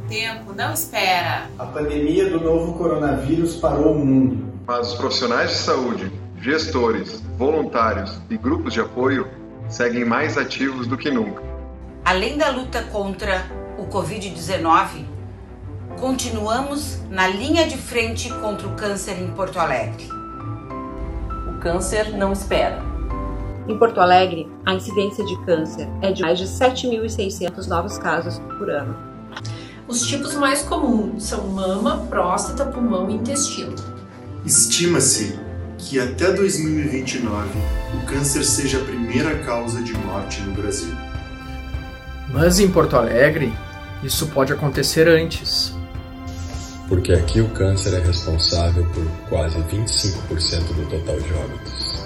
tempo não espera. A pandemia do novo coronavírus parou o mundo. Mas os profissionais de saúde, gestores, voluntários e grupos de apoio seguem mais ativos do que nunca. Além da luta contra o Covid-19, continuamos na linha de frente contra o câncer em Porto Alegre. O câncer não espera. Em Porto Alegre, a incidência de câncer é de mais de 7.600 novos casos por ano. Os tipos mais comuns são mama, próstata, pulmão e intestino. Estima-se que até 2029 o câncer seja a primeira causa de morte no Brasil. Mas em Porto Alegre, isso pode acontecer antes. Porque aqui o câncer é responsável por quase 25% do total de óbitos.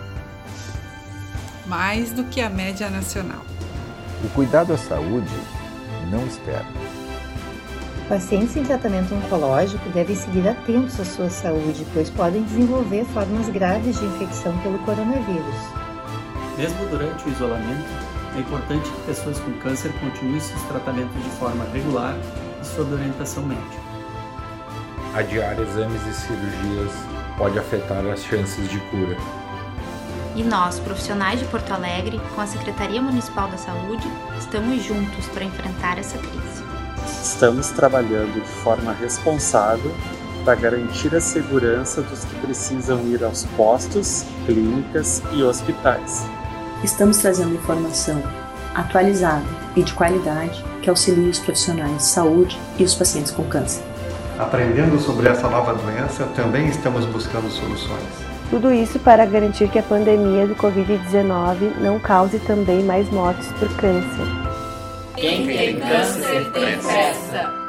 Mais do que a média nacional. O cuidado à saúde não espera. Pacientes em tratamento oncológico devem seguir atentos à sua saúde, pois podem desenvolver formas graves de infecção pelo coronavírus. Mesmo durante o isolamento, é importante que pessoas com câncer continuem seus tratamentos de forma regular e sob orientação médica. Adiar exames e cirurgias pode afetar as chances de cura. E nós, profissionais de Porto Alegre, com a Secretaria Municipal da Saúde, estamos juntos para enfrentar essa crise. Estamos trabalhando de forma responsável para garantir a segurança dos que precisam ir aos postos, clínicas e hospitais. Estamos trazendo informação atualizada e de qualidade que auxilie os profissionais de saúde e os pacientes com câncer. Aprendendo sobre essa nova doença, também estamos buscando soluções. Tudo isso para garantir que a pandemia do Covid-19 não cause também mais mortes por câncer. Quem tem câncer tem festa.